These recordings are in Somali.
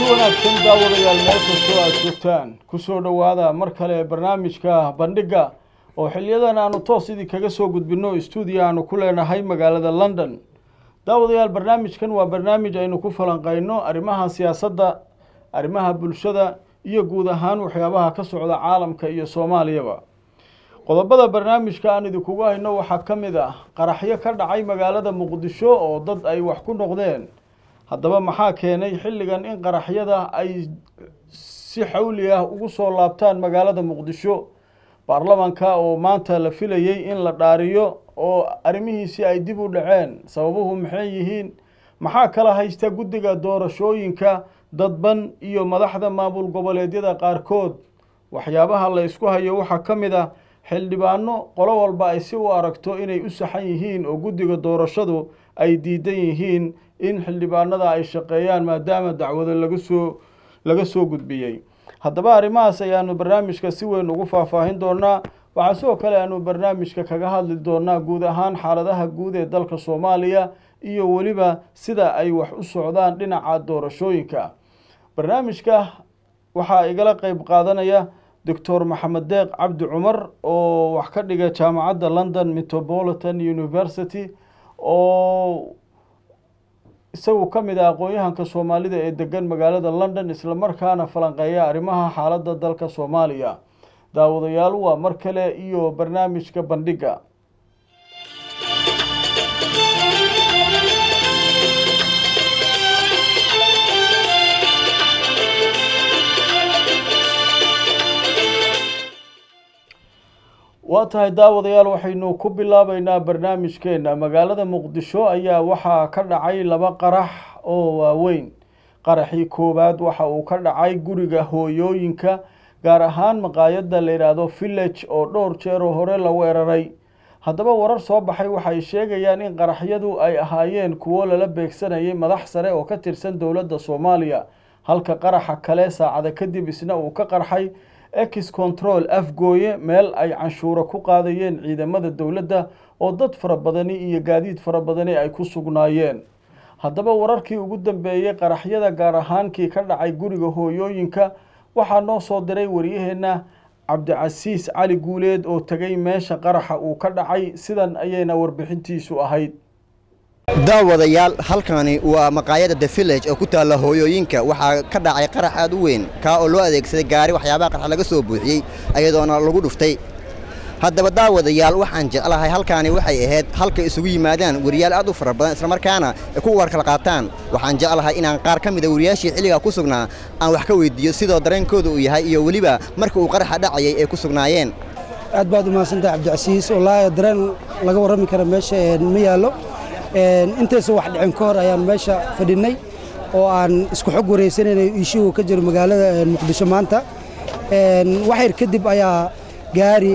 kulanti wanaagsan daawadayaal meel kastoo aad joogtaan ku soo dhawaada mar kale barnaamijka bandhiga oo xiliyadan aanu toos idinkaga soo gudbino stuudiyo aanu ku leenahay magaalada London. daawadayaal barnaamijkan waa barnaamij aynu ku falanqeyno arrimaha siyaasadda, arrimaha bulshada iyo guud ahaan waxyaabaha ka socda caalamka iyo Soomaaliyaba. qodobada barnaamijka aan idinku hayno waxaa ka mid ah qaraxyo ka dhacay magaalada Muqdisho oo dad ay wax ku noqdeen. haddaba maxaa keenay xilligan in qaraxyada ay si xawli ah ugu soo laabtaan magaalada Muqdisho? baarlamaanka oo maanta la filayay in la dhaariyo oo arrimihiisi ay dib u dhaceen, sababuhu maxay yihiin? maxaa kala haysta guddiga doorashooyinka dadban iyo madaxda maamul goboleedyada qaarkood? waxyaabaha la isku hayo waxaa ka mid ah xildhibaano qolo walba ay si u aragto inay u saxan yihiin oo guddiga doorashadu ay diidan yihiin in xildhibaanada ay shaqeeyaan maadaama dacwado laga soo gudbiyay. haddaba arrimahaas ayaanu barnaamijka si weyn ugu faahfaahin doonaa. waxaa sidoo kale aanu barnaamijka kaga hadli doonaa guud ahaan xaaladaha guud ee dalka Soomaaliya iyo weliba sida ay wax u socdaan dhinaca doorashooyinka. barnaamijka waxaa igala qayb qaadanaya Dr. Maxamed Deeq Cabdi Cumar oo wax ka dhiga jaamacadda London Metropolitan University oo isagu ka mid ah aqoon-yahanka Soomaalida ee degan magaalada London isla markaana falanqeeya arrimaha xaaladda dalka Soomaaliya. daawadayaal waa mar kale iyo barnaamijka bandhiga. waa tahay daawadayaal waxaynu ku bilaabaynaa barnaamijkeena. magaalada Muqdisho ayaa waxaa ka dhacay laba qarax oo waaweyn. qaraxii koowaad waxa uu ka dhacay guriga hooyooyinka, gaar ahaan maqaayadda la yiraahdo Village oo dhowr jeer hore la weeraray. haddaba warar soo baxay waxay sheegayaan in qaraxyadu ay ahaayeen kuwo lala beegsanayay madax sare oo ka tirsan dowladda Soomaaliya, halka qaraxa kale saacada kadib isna uu ka qarxay X Control Afgooye, meel ay canshuuro ku qaadayeen ciidamada dowladda oo dad fara badani iyo gaadiid fara badani ay ku sugnaayeen. haddaba wararkii ugu dambeeyay qaraxyada gaar ahaankii ka dhacay guriga hooyooyinka waxaa noo soo diray wariyaheena Cabdicasiis Cali Guuleed oo tagay meesha qaraxa uu ka dhacay. sidan ayayna warbixintiisu ahayd. daawadayaal halkani waa maqaayadda The Village oo ku taala hooyooyinka. waxaa ka dhacay qarax aad u weyn ka oo loo adeegsaday gaari waxyaabaha qarax laga soo buuxiyay ayadoona lagu dhuftay. haddaba daawadayaal waxaan jeclahay halkani waxay ahayd halka isugu yimaadaan wariyaal aad u fara badan isla markaana ku warkala qaataan. waxaan jeclahay inaan qaar ka mid ah wariyaashii xilliga ku sugnaa aan wax ka weydiiyo sidoo dareenkooda uu yahay iyo waliba marka uu qaraxa dhacayay ay ku sugnaayeen. aad baad u mahadsantahay Cabdicasiis. wallaahi dareen laga warrami karo meesha ma yaalo. intaasoo wax dhicin ka hor ayaan meesha fadhinay oo aan isku xog wareysanaynay ishigu ka jiro magaalada Muqdisho maanta. wax yar kadib ayaa gaari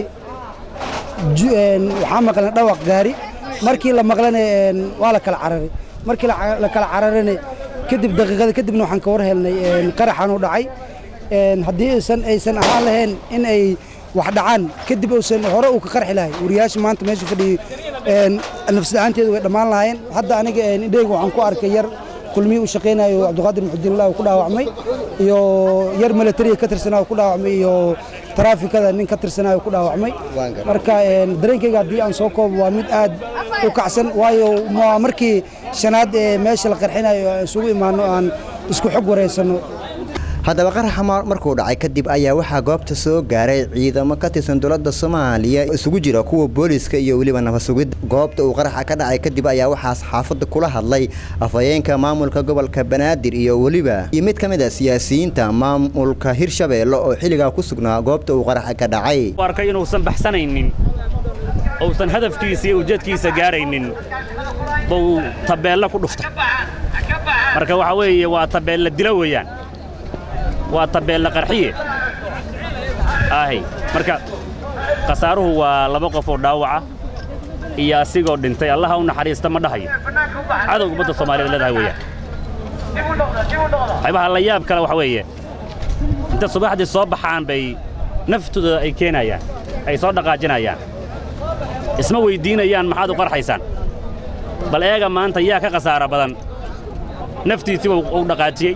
waxaa maqlan dhawaq gaari. markii la maqlana waa la kala cararay. markii la kala cararana kadib daqiiqada kadibna waxaan ka war helnay qaraxan u dhacay. haddii aysan ahaan lahayn in ay wax dhacaan kadib uusan hore uu ka qarxi lahay wariyaasha maanta meesha fadhiyay nafsadaanteedu way dhammaan lahaayeen. hadda aniga indhayga waxaan ku arkay yar kulmiye u shaqeynayo Cabdiqaadir Muxudiinillah ku dhaawacmay iyo yar military ka tirsanaa ku dhaawacmay iyo traafikada nin ka tirsanaa ku dhaawacmay. marka dareenkayga haddii aan soo koobo waa mid aad u kacsan, waayo markii shanaad meesha la qarxinayo isugu imaano aan isku xog wareysano. haddaba qaraxa markuu dhacay kadib ayaa waxaa goobta soo gaaray ciidamo ka tirsan dowladda Soomaaliya isugu jira kuwa booliska iyo waliba nabad sugid. goobta uu qaraxa ka dhacay kadib ayaa waxaa saxaafadda kula hadlay afhayeenka maamulka gobolka Banaadir iyo waliba mid ka mid ah siyaasiyiinta maamulka Hirshabeelle oo xilliga ku sugnaa goobta uu qaraxa ka dhacay. warkay inuu san baxsanaynin oo san hadafkiisa iyo ujeedkiisa gaaraynin buu tabeella ku dhuftay. marka waxa weeye waa tabeella dilo weeyaan, waa tabeella qarxiye marka qasaaruhu waa laba qof oo dhaawaca iyo asigoo dhintay. allaha u naxariista ma dhahayo, cadowga ummadda Soomaaliyeed leedahay weeyaan. qaybaha la yaab kale waxa weeye inta subaxdii soo baxaan bay naftooda ay keenayaan, ay soo dhaqaajinayaan, isma weydiinayaan maxaad u qarxaysaan. bal eega maanta yaa ka qasaara badan naftiisii uu dhaqaajiyay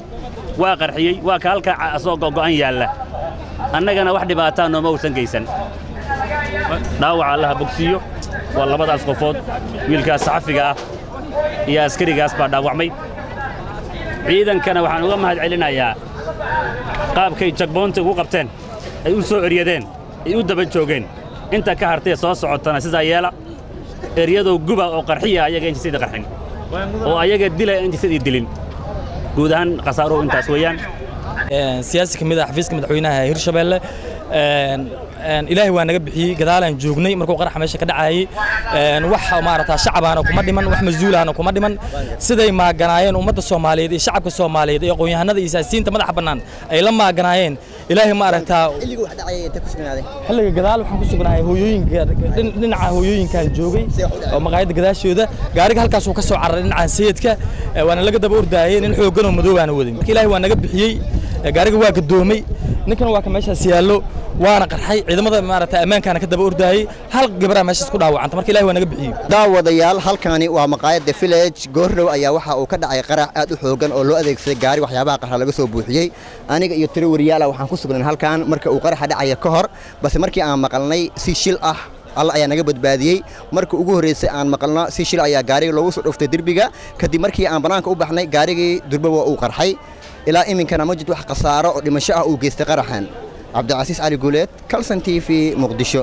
waa qarxiyey waa ka halka asoo go'an yaalla annagana wax dhibaataa nooma uusan geysan dhaawaca allaha bogsiiyo waa labadaas qofood wiilkaas saxafiga ah iyo askarigaas baa dhaawacmay ciidankana waxaan uga mahad celinayaa qaabkay jagboonta ugu qabteen ay u soo eryadeen ay u daba joogeen inta ka hartay soo socotana sidaa yeela eryadoo guba oo qarxiya ayaga injisadii qarxin oo ayaga dila injisadii dilin guud ahaan khasaaruhu intaas weeyaan siyaasi ka mid ah xafiiska madaxweynaha Hirshabeelle ilaahay waa naga bixiyay gadaalaan joognay markuu qarax meesha ka dhacayay wax maarata shacabana kuma dhiman wax masuulahana kuma dhiman siday maaganaayeen ummadda Soomaaliyeed iyo shacabka Soomaaliyeed iyo aqoon-yahanada iyo siyaasiyiinta madaxa bannaan ay la maaganaayeen ilaahay maarata xilliga wax dhacay inta ku sugnaaday xilliga gadaal waxaan ku sugnaayay hooyooyinka dhinaca hooyooyinkan joogay oo maqaayada gadaashooda gaariga halkaas uu ka soo cararay dhinaca sayidka waana laga daba ordaayeen in xooggan oo madow aan wadin ilaahay waa naga bixiyay gaariga waa gadoomay ninkana waa ka meeshaas yaallo waana qarxay ciidamada maarata ammaankaana ka daba ordaayay hal gabadha meeshaas ku dhaawacantay markii ilaahay waa naga bixiyay daawadayaal halkani waa maqaayada village goordhow ayaa waxa uu ka dhacay qarax aad u xoogan oo loo adeegsaday gaari waxyaabaha qarxa laga soo buuxiyay aniga iyo tiro wariyaal waxaan ku sugnay halkan marka uu qaraxa dhacay ka hor bas markii aan maqalnay si shil ah Allah ayaa naga badbaadiyay markii ugu horeysay aan maqalno si shil ayaa gaariga loogu soo dhuftay dirbiga kadib markii aan banaanka u baxnay gaarigii durba waa uu qarxay ilaa iminkana ma jirto wax khasaaro oo dhimasho ah uu geystay qaraxan cabdicasiis cali guuleed Kalson TV Muqdisho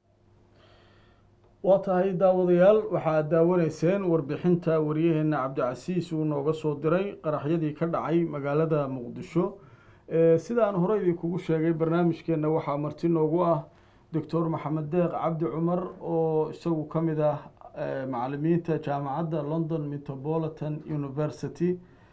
waa tahay daawadayaal waxaad daawanayseen warbixinta wariyaheena cabdicasiis uu nooga soo diray qaraxyadii ka dhacay magaalada Muqdisho sidaan hore idinku sheegay barnaamijkeena waxaa marti noogu ah Dr. Maxamed Deeq Cabdi Cumar oo isagu kamid ah macallimiinta jaamacadda London Metropolitan University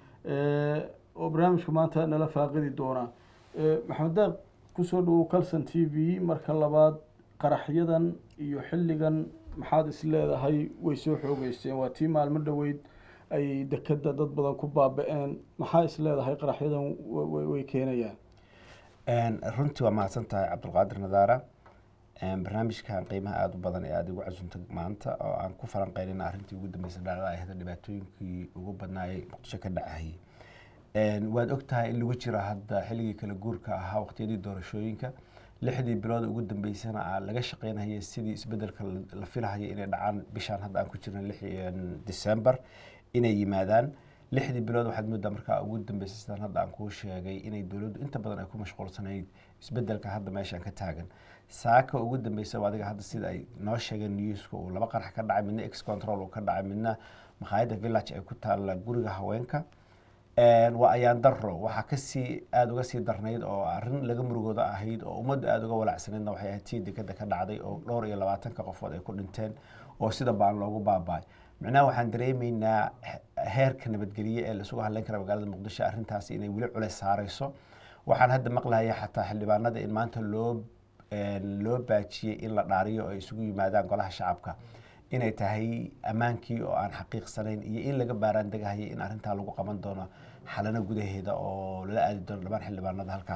oo barnaamijka maanta nala faaqidi doona Maxamed Deeq ku soo dhaw Kalson TV marka labaad qaraxyadan iyo xilligan maxaad is leedahay way soo xoogeysteen waa tii maalmo dhaweyd ay dekada dad badan ku baaba'een maxaa is leedahay qaraxyadan way keenayaan runtii waa mahadsantahay Cabdulqaadir Nadaara barnaamijkan qiimaha aad u badan ee aad ugu casuuntay maanta oo aan ku falanqeynayna arrintii ugu dambeysay dhacdada dhibaatooyinkii ugu badnaayay Muqdisho ka dhacay waad ogtahay in lagu jiro hadda xilligii kala guurka ahaa waqtiyadii doorashooyinka 6 bilood ugu dambeysana laga shaqeynayay sidii isbedelka la filayo inay dhacaan bishaan hadda aan ku jirnay 6 December inay yimaadaan 6 bilood waxaad moodaa markaa ugu dambeysay sidaan hadda aan ku sheegay inay dawladdu inta badan ay ku mashquulsanayd isbedelka hadda meeshan ka taagan saaka ugu dambeysay adiga hadda sida ay noo sheegeen newska oo laba qarax ka dhacay midna X control oo ka dhacay midna maqaayada village ay ku taal guriga haweenka waa ayaan daro waxa ka sii aad uga sii darnayd oo arrin laga murugooda ahayd oo ummadda aad uga walacsaneedna waxay ahayd tii dekada ka dhacday oo dhowr iyo 20 qofood ay ku dhinteen oo sida baan loogu baabay macnaha waxaan dareemaynaa heerka nabadgeliye ee la isugu hadlayn kara magaalada Muqdisho arrintaasi inay wali culays saarayso waxaan hadda maqlayaa xataa xildhibaanada in maanta loo baajiyay in la dhaariyo oo isugu yimaadaan golaha shacabka inay tahay amaankii oo aan xaqiiqsanayn iyo in laga baaraan dagahay in arrinta lagu qaban doono xalana gudaheeda oo la aadi doono dhamaan xildhibaanada halka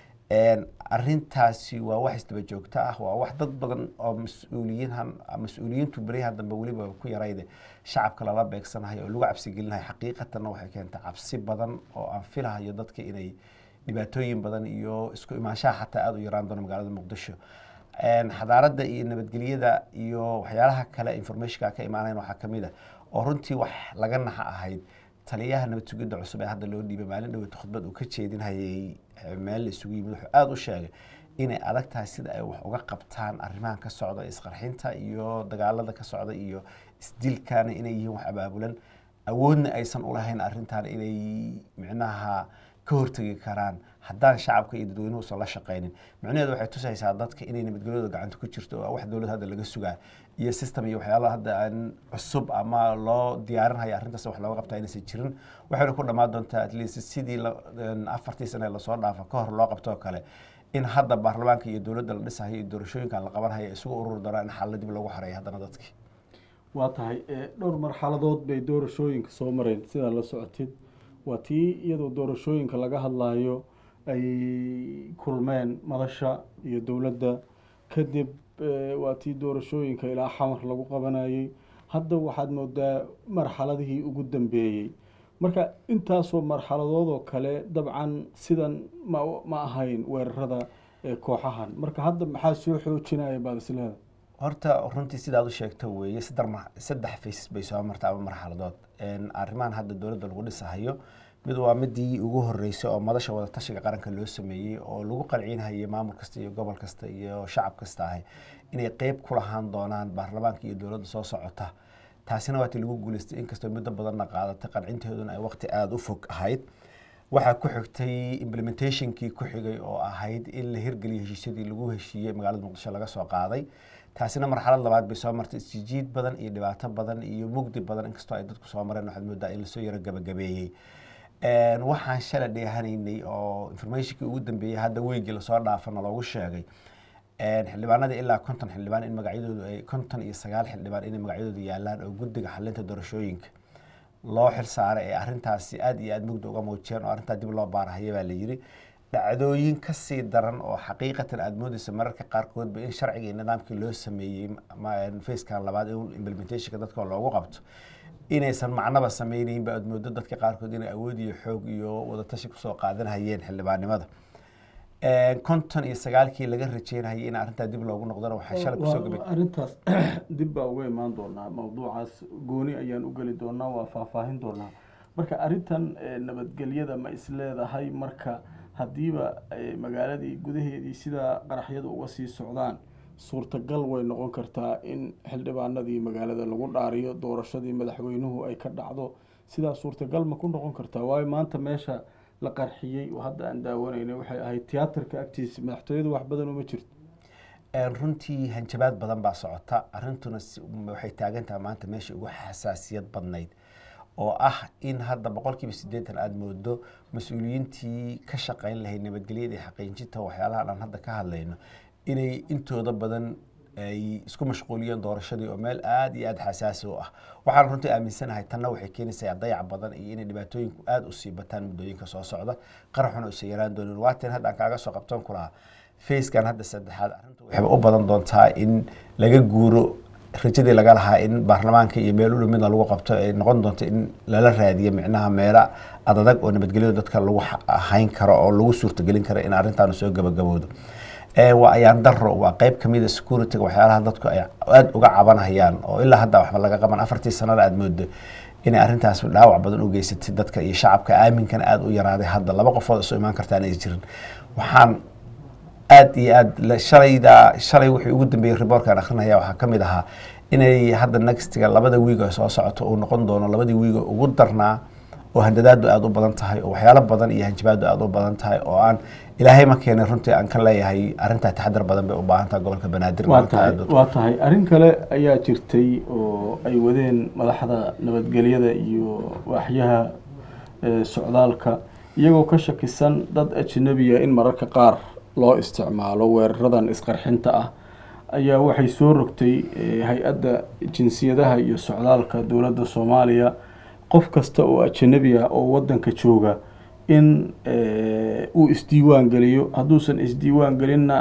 arrintaasi waa wax isdaba joogto ah waa wax dad badan oo mas'uuliyiintu bariyaha dambe waliba ku yarayde shacabka lala beegsanayo oo lagu cabsi gelinayo xaqiiqatan waxay keentay cabsi badan oo aan filayo dadka inay dhibaatooyin badan iyo isku imaanshaha xataa aad u yaraan doono magaalada Muqdisho xadaarada iyo nabadgelyada iyo waxyaalaha kale informationka ka imaanayna waxa kamid ah oo runtii wax laga naxa ahayd taliyaha nabad sugidda cusub ee hadda loo dhiibay maalin dhaweyd khudbad uu ka jeedinayay meel isugu yimid wuxuu aad u sheegay inay adag tahay sida ay wax uga qabtaan arrimahan ka socda isqarxinta iyo dagaalada ka socda iyo isdilkaana inay yihiin wax abaabulan awoodna aysan u lahayn arrintan inay micnaha ka hortagi karaan haddaan shacabka iyo dadweynuhu soo la shaqeynin micnaheedu waxay tusaysaa dadka inay nabadgelyada gacanta ku jirto oo wax dawlad hadda laga sugaa iyo system iyo waxyaalaha hadda aan cusub ama loo diyaarinayo arrintaas wax looga qabtaa inaysan jirin waxayna ku dhammaan doontaa at least sidii 4 sano la soo dhaafo ka hor loo qabto kale in hadda baarlamaanka iyo dawladda la dhisayo iyo doorashooyinka la qabanayo isugu urur doonaan in xal dib loogu xareeyo haddana dadkii waa tahay dhowr marxaladood bay doorashooyinka soo mareen sida la socotid waa tii iyadoo doorashooyinka laga hadlayo ay kulmeen madasha iyo dawladda kadib waa tii doorashooyinka ilaa xamar lagu qabanayay hadda waxaad moodaa marxaladihii ugu dambeeyay marka intaasoo marxaladood oo kale dabcan sidan ma ahayn weerarada kooxahan marka hadda maxaa soo xoojinaya baad isleedahay horta runtii sidaad u sheegto weeye saddex faces bay soo martaa ama marxaladood arrimahan hadda dowladda lagu dhisahayo mid waa midii ugu horeysay oo madasha wada tashiga qaranka loo sameeyey oo lagu qanciinayay maamul kasta iyo gobol kasta iyo shacab kasta ahay inay qeyb ku lahaan doonaan baarlamaanka iyo dowladda soo socota taasina waa tii lagu guuleystay inkastoo muddo badanna qaadatay qancinteeduna ay waqti aada u fog ahayd waxaa ku xigtay implementationkii ku xigay oo ahayd in la hirgeliyo heshiisyadii lagu heshiiyey magaalada muqdisho laga soo qaaday taasina marxalad labaad bay soo martay isjiid badan iyo dhibaato badan iyo mugdi badan inkastoo ay dadku soo mareen waxaad moodaa in lasoo yaro gabagabeeyey waxaan shalay dheehanaynay oo informationkii ugu dambeeyey hadda weygii lasoo dhaafana loogu sheegay xildhibaanada ilaa 50 xildhibaan in magacyadoodu ay 59 xildhibaan in magacyadoodu yaalaan oo guddiga xalinta doorashooyinka loo xil saaray ee arrintaasi aad iyo aad mugdi uga muujiyeen oo arrintaa dib loo baarahaya baa la yiri dhacdooyin ka sii daran oo xaqiiqatan aad moodaysa mararka qaarkoodba in sharciga iyo nidaamkii loo sameeyey facekan labaad in implementationka dadka loogu qabto inaysan macnaba sameynayinba aad moodo dadka qaarkood inay awood iyo xoog iyo wadatashi kusoo qaadanayeen xildhibaanimada 59kii laga rajeynayay in arrintaa dib loogu noqdana waxaa shalay kusoo gabay arrintaas dib baa uga imaan doonaa mawduucaas gooni ayaan u geli doonaa waa faahfaahin doonaa marka arrintan nabadgelyada ma isleedahay marka haddiiba magaaladii gudaheedii sidaa qaraxyada uga sii socdaan suurtagal way noqon kartaa in xildhibaanadii magaalada lagu dhaariyo doorashadii madaxweynuhu ay ka dhacdo sidaa suurtagal ma ku noqon kartaa waayo maanta meesha la qarxiyey oo hadda aan daawanayna waxay ahayd tiyaatarka agtiisa madaxtooyadu wax badan uma jirto runtii hanjabaad badan baa socota arrintuna waxay taagan tahay maanta meesha ugu xasaasiyad badnayd oo ah in hadda 80% aad moodo mas-uuliyiintii ka shaqayn lahayd nabadgelyada iyo xaqiijinta waxyaalaha aan hadda ka hadlayno inay intooda badan ay isku mashquuliyeen doorashadii oo meel aad iyo aad xasaasi u ah waxaan runtii aaminsanahay tanna waxay keenaysaa dayac badan iyo inay dhibaatooyinku aad u sii bataan muddooyinka soo socda qaraxuna u sii yaraan doonin waateen hadda aan kaaga soo qabtoon ku lahaa facekan hadda saddexaad arrintu waxay u badan doontaa in laga guuro rajadii laga lahaa in baarlamaanka iyo meel u dhow midna lagu qabto ay noqon doonto in lala raadiyo micnaha meela adadag oo nabadgelyada dadka lagu hayn karo oo lagu suurtagelin karo in arrintaanu soo gabagaboodo waa ayaan daro waa qayb kamid ah security-ga waxyaalaha dadku ay aad uga cabanayaan oo ilaa hadda waxba laga qaban 4 sano aad moodo in arrintaas dhaawac badan u geysatay dadka iyo shacabka aaminkan aad u yaraaday hadda laba qofood soo imaan kartaan ay jirin waxaan aad iyo aad shalay wixii ugu dambeeyay reportkan akhrinaya waxaa kamid ahaa inay hadda nextiga labada wiiga soo socoto uu noqon doono labadii wiiga ugu darnaa oo handadaadu aad u badan tahay oo waxyaalo badan iyo hanjabaadu aad u badan tahay oo aan ilaahay ma keenay runtii aan ka leeyahay arrintaa taxadar badan bay u baahan tahay gobolka banaadir waa tahay arrin kale ayaa jirtay oo ay wadeen madaxda nabadgelyada iyo waaxyaha socdaalka iyagoo ka shakisan dad ajnabiya in mararka qaar loo isticmaalo weeraradan isqarxinta ah ayaa waxay soo rogtay hay-adda jinsiyadaha iyo socdaalka dowladda Soomaaliya qof kasta oo ajnabi ah oo wadanka jooga in uu isdiiwaan galiyo hadduusan isdiiwaan galinna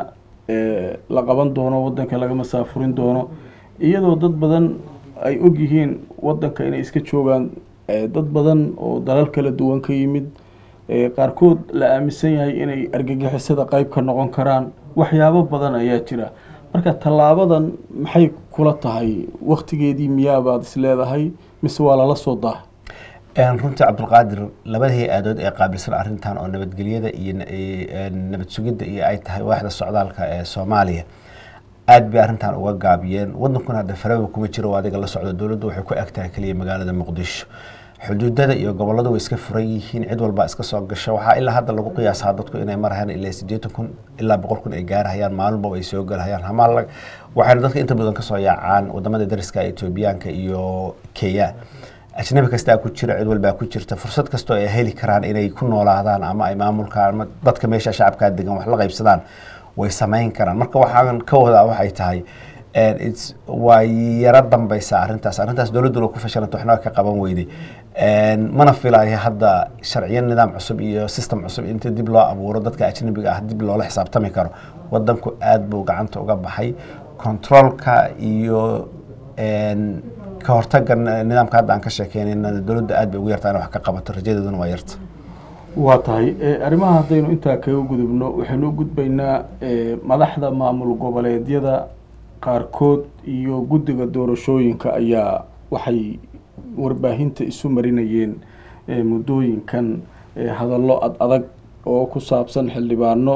la qaban doono wadanka laga masaafurin doono iyadoo dad badan ay og yihiin wadanka inay iska joogaan dad badan oo dalal kala duwan ka yimid qaarkood la aaminsan yahay inay argagixisada qayb ka noqon karaan waxyaabo badan ayaa jira marka tallaabadan maxay kula tahay waqtigeedii miyaabaad isleedahay mise waa lala soo daahay runtii cabdulqaadir labada hay-adood ee qaabilsan arrintan oo nabadgelyada iyo nabad sugidda iyo ay tahay waaxda socdaalka ee Soomaaliya aad bay arrintan uga gaabiyeen wadankuna hadda faraba kuma jiro adiga la socdo dowladdu waxay ku agtahay kaliya magaalada Muqdisho xuduudada iyo gobolada way iska furan yihiin cid walba iska soo gasho waxa ilaa hadda lagu qiyaasaa dadku inay marayaan ilaa 80,000 ilaa 100,000 ay gaarayaan maalmo ay soo galayaan hamaal waxayna dadka inta badan ka soo yaacaan wadamada dariska Itoobiyaanka iyo Kenya ajnabi kasta ku jira cid walba ku jirta fursad kasto ay heli karaan inay ku noolaadaan ama ay maamulka ama dadka meesha shacabka degan wax la qaybsadaan way sameyn karaan marka waxaan ka wadaa waxay tahay way yara dambaysa arrintaas dowladdu ku fashanto waxna ka qaban weyday mana filayo hadda sharciyan nidaam cusub iyo system cusub inta dib loo abuuro dadka ajnabiga ah dib loo la xisaabtami karo wadanku aad buu gacanta uga baxay controlka iyo ka hortagga nidaamka hadda aan ka sheekeynayna dowladda aad bay ugu yartaa in wax ka qabato rajadeeduna waa yarta waa tahay arrimaha haddaynu intaa kaga gudubno waxaynu u gudbaynaa madaxda maamul goboleedyada qaarkood iyo guddiga doorashooyinka ayaa waxay warbaahinta isu marinayeen muddooyinkan hadallo adag oo ku saabsan xildhibaano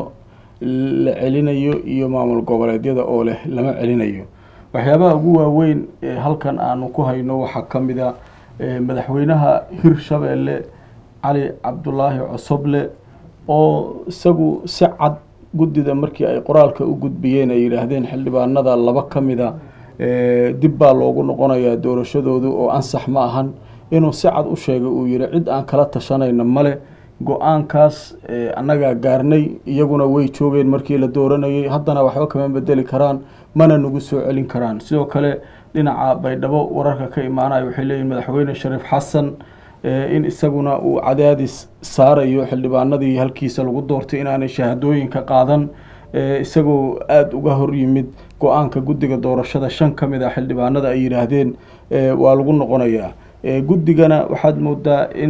la celinayo iyo maamul goboleedyada oo leh lama celinayo waxyaabaha ugu waaweyn halkan aanu ku hayno waxaa ka mid a madaxweynaha Hirshabeelle cali cabdulaahi cosoble oo isagu si cad guddida markii ay qoraalka u gudbiyeen ay yidhaahdeen xildhibaanada laba ka mida dib baa loogu noqonayaa doorashadoodu oo ansax ma ahan inuu si cad u sheegay uu yidhi cid aan kala tashanayna male go-aankaas annagaa gaarnay iyaguna way joogeen markii la dooranayay haddana waxba kama bedeli karaan mana nagu soo celin karaan sidoo kale dhinaca baydhabo wararka ka imaanaya waxay leeyihin madaxweyne shariif xasan in isaguna uu cadaadis saarayo xildhibaanadii halkiisa lagu doortay inaanay shahaadooyinka qaadan isagoo aada uga hor yimid go-aanka guddiga doorashada 5 ka mid a xildhibaanada ay yidhaahdeen waa lagu noqonayaa guddigana waxaad moodaa in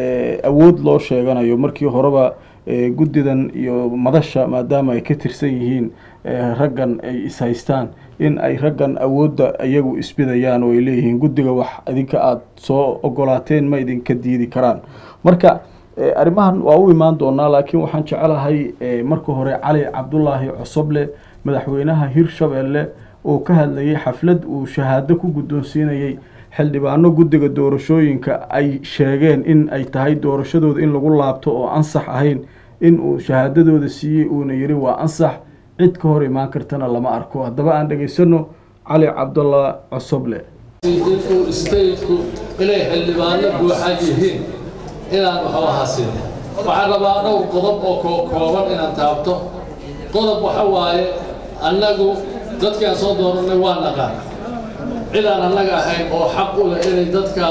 awood loo sheeganayo markii horeba guddidan iyo madasha maadaama ay ka tirsan yihiin raggan ay ishaystaan in ay raggan awoodda iyagu isbidayaan oo ay leeyihiin guddiga wax idinka aada soo ogolaateen ma idinka diidi karaan marka arrimahan waa u imaan doonaa laakiin waxaan jecelahay marka hore cali cabdulaahi cosoble madaxweynaha Hirshabeelle oo ka hadlayay xaflad uu shahaado ku guddoonsiinayay xildhibaano guddiga doorashooyinka ay sheegeen in ay tahay doorashadooda in lagu laabto oo ansax ahayn in uu shahaadadooda siiyey uuna yiri waa ansax cid ka hor imaan kartana lama arko haddaba aan dhageysano cali cabdullah cosoble inuu isteedku inay xildhibaano buuxan yihiin inaan waxba hasin waxaan rabaa dhowr qodob oo kooban inaan taabto qodob waxa waaye annagu dadkaan soo dooranay waa naqaan cidaan annaga ahayn oo xaq u leh inay dadka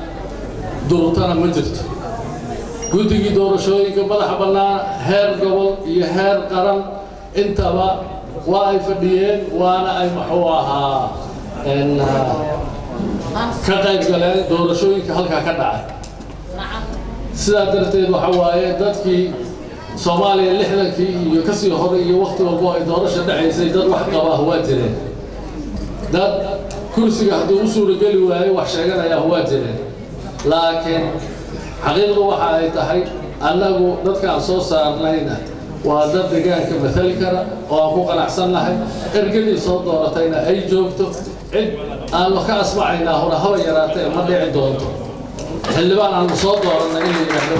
durtana ma jirto guddigii doorashooyinka madaxa bannaan heer gobol iyo heer qaran intaba waa ay fadhiyeen waana ay muxuu ahaa ka qayb galeen doorashooyinka halkaa ka dhacay sidaa darteed waxa waaye dadkii Soomaaliya 60kii iyo kasii hore iyo waqti walba ay doorasho dhacaysay dad wax qaba waa jireen dad kursiga hadduu u suurageli waayo wax sheeganaya waa jireen laakiin xaqiiqdu waxa ay tahay annagu dadkaan soo saarnayna waa dad deegaanka mathali kara oo aan ku qanacsannahay ergadii soo dooratayna ay joogto cid aan wax ka asmacaynaa hore haba yaraatee ma dhici doonto xildhibaan aan soo dooranay in la yidhaahdo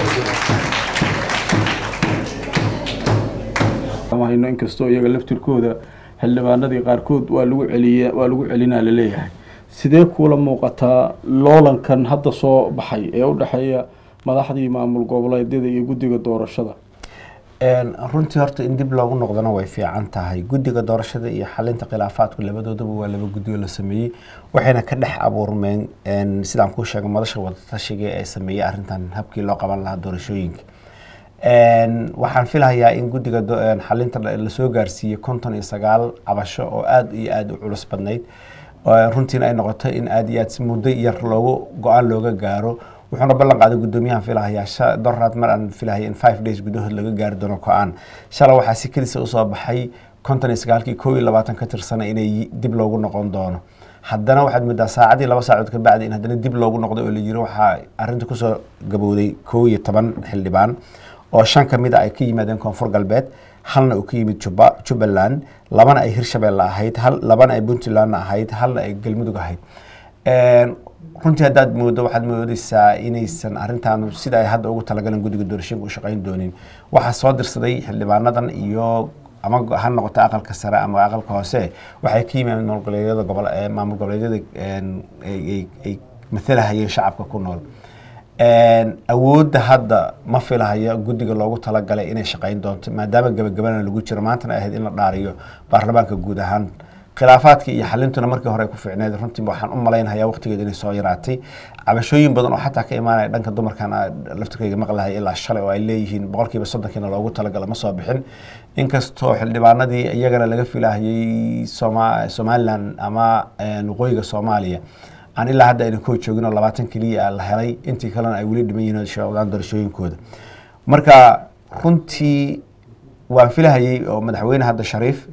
hayno inkastoo iyaga laftirkooda xildhibaanadii qaarkood waa lagu celinaa la leeyahay sidee kuula muuqataa loolankan hadda soo baxay ee u dhaxeeya madaxdii maamul goboleedyada iyo guddiga doorashada runtii horta in dib loogu noqdona way fiican tahay guddiga doorashada iyo xalinta khilaafaadku labadoodaba waa laba guddiyo la sameeyey waxayna ka dhex abuurmeen sidaan kuu sheegay madasha wadatashiga ee sameeyey arrintan habkii loo qaban lahaa doorashooyinka waxaan filayaa in guddiga xalinta lasoo gaarsiiyey 59 cabasho oo aad iyo aad u culus badnayd runtiina ay noqotay in aad iyo aad si muddo yar loogu go-aan looga gaaro wuxuuna ballan qaaday guddoomiyahan filahayaa doraad mar aan filahaya in 5 days gudahood laga gaari doono go-aan shalay waxaa si kelisa usoo baxay 59kii 21 ka tirsana inay dib loogu noqon doono haddana waxaad moodaa saacadii 2 saacadood ka bacdi in haddana dib loogu noqday oo la yiri waxaa arrinta kusoo gabowday 11 xildhibaan oo 5 ka mid ah ay ka yimaadeen koonfur galbeed halna uu ka yimid Jubbaland labana ay Hirshabeelle ahayd labana ay Puntland ahayd halna ay Galmudug ahayd runtii haddaad moodo waxaad moodaysaa inaysan arrintan sida ay hadda ugu talagaleen guddiga doorashooyinka u shaqayn doonin waxaa soo dirsaday xildhibaanadan iyo ama ha noqoto aqalka sare ama aqalka hoose waxay ka yimaadeen maamul goboleedyada ay mathalahayeen shacabka ku nool awoodda hadda ma filahayo guddiga loogu talagalay inay shaqayn doonto maadaama gabagabana lagu jiro maantana ahayd in la dhaariyo baarlamaanka guud ahaan khilaafaadkii iyo xalintuna markii hore ku fiicneed runtii waxaan u malaynayaa waqtigeeda inay soo yaraatay cabashooyin badan oo xataa ka imaanaya dhanka dumarkan laftirkayga maqlahay ilaa shalay oo ay leeyihiin 30% loogu talagala ma soo bixin inkastoo xildhibaanadii iyagana laga filahayay Somaliland ama waqooyiga Soomaaliya aan ilaa hadda ayna koo joogin oo 20 keliya la helay intii kalena ay weli dhiman yihiin shaqadaan doorashooyinkooda marka runtii waan filahayay oo madaxweyne hadda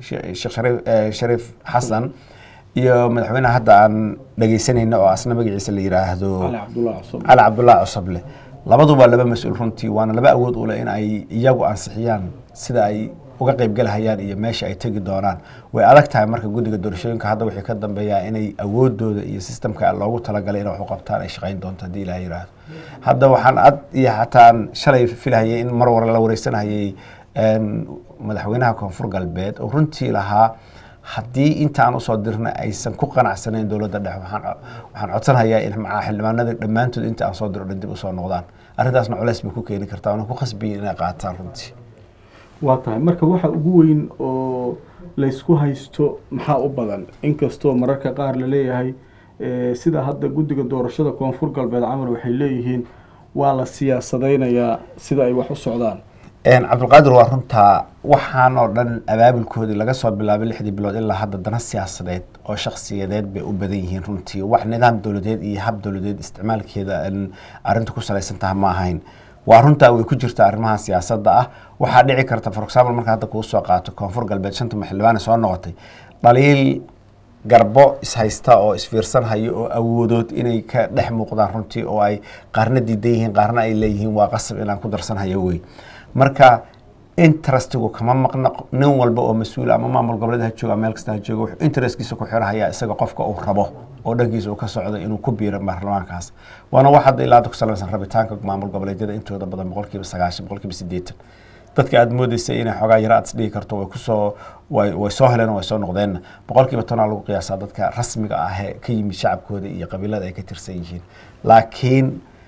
Shariif Xasan iyo madaxweyne hadda aan dhageysanayna oo asna magaciisa la yiraahdo Ali Cabdullaahi Cusable labaduba laba mas'uul runtii waana laba awood u leh in ay iyagu ansixiyaan sida ay uga qayb galahayaan iyo meesha ay tagi doonaan way adag tahay marka guddiga doorashooyinka hadda wixii ka dambeeya inay awoodooda iyo systemka loogu talagalay inay wax u qabtaan ay shaqayn doonto hadii Ilaahay yiraahdo hadda waxaan iyo xataan shalay filahayay in mar la wareysanayay madaxweynaha koonfur galbeed oo runtii lahaa haddii intaan u soo dirnay aysan ku qanacsanayn dawladda dhexe waxaan codsanayaa in xildhibaanada dhammaantood inta aan soo diro dib u soo noqdaan arrintaasna culays bay ku keeni kartaa oo ku khasbiyin inay qaataan runtii waa tahay marka waxa ugu weyn oo la isku haysto maxaa u badan inkastoo mararka qaar la leeyahay sida hadda guddiga doorashada koonfur galbeed camal waxay leeyihiin waa la siyaasadeynayaa sida ay wax u socdaan cabdulqaadir waa runtaa waxaan oo dhan abaabulkoodii laga soo bilaabay 6 bilood ilaa hadda dana siyaasadeed oo shakhsiyadeed bay u badan yihiin runtii wax nidaam dawladeed iyo hab dawladeed isticmaalkeeda arrinta ku salaysan tahay ma ahayn waa runtaa way ku jirtaa arrimaha siyaasadda ah waxaa dhici karta for example marka hadda kuu soo qaato koonfur galbeed 5 xildhibaan soo noqotay dhaliil garbo ishaysta oo isfiirsan hayo oo awoodood inay ka dhex muuqdaan runtii oo ay qaarna diidan yihiin qaarna ay leeyihiin waa qasab inaan ku darsan hayo wey marka interestigu kama maqna nin walba oo mas'uul ama maamul goboleedka jooga meel kasta jooga wuxuu interestkiisa ku xirahaya isaga qofka uu rabo oo dhankiisa uu ka socdo inuu ku biiro baarlamaankaas waana wax hadda ilaa ku saleysan rabitaanka maamul goboleedyada intooda badan 90% 80% dadka aad moodaysay inay xogaa yara aad isdhigi karto way soo heleen way soo noqdeen 10% lagu qiyaasaa dadka rasmiga ah ee ka yimid shacabkooda iyo qabiilada ay ka tirsan yihiin laakiin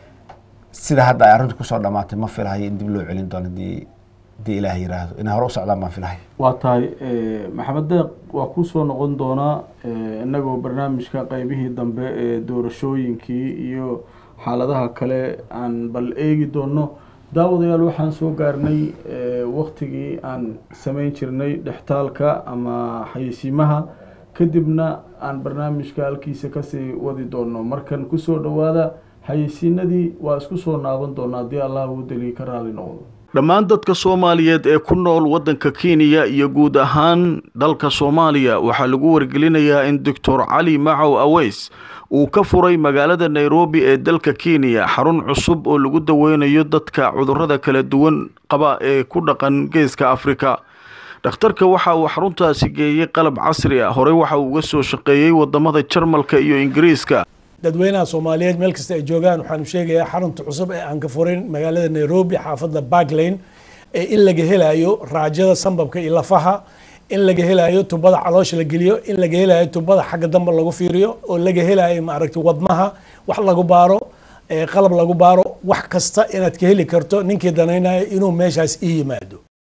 sida hadda ay arrintu ku soo dhamaatay ma filahay in dib loo celin doono dii Ilaahay yiraahdo in hore u socdaan ma filahay waa tahay maxamed deeq waa ku soo noqon doonaa inagoo barnaamijka qaybihii dambe ee doorashooyinkii iyo xaaladaha kale aan bal eegi doono daawadayaal waxaan soo gaarnay waqtigii aan samayn jirnay dhextaalka ama xayeysiimaha kadibna aan barnaamijka halkiisa kasii wadi doono markan ku soo dhawaada xayeysiinadii waa isku soo naaban doonaa haddii Allah uu daliil ka raali noqdo dhammaan dadka Soomaaliyeed ee ku nool wadanka Kenya iyo guud ahaan dalka Soomaaliya waxaa lagu wargelinayaa in Dr. Ali Macow Aweys uu ka furay magaalada Nairobi ee dalka Kenya xarun cusub oo lagu daweynayo dadka cudurrada kala duwan qaba ee ku dhaqan geeska Afrika dhakhtarka waxa uu xaruntaasi geeyay qalab casri ah hore waxa uu uga soo shaqeeyay wadamada Jarmalka iyo Ingiriiska dadweynaha Soomaaliyeed meel kasta ay joogaan waxaan sheegayaa xarunta cusub ee aan ka furin magaalada Nairobi xaafadda Park Lane ee in laga helayo raajada sanbabka iyo lafaha in laga helayo tubada caloosha la geliyo in laga helayo tubada xagga dambe lagu fiiriyo oo laga helayo ma aragtay wadnaha wax lagu baaro qalab lagu baaro wax kasta inaad ka heli karto ninkii danaynayo inuu meeshaas ii yimaado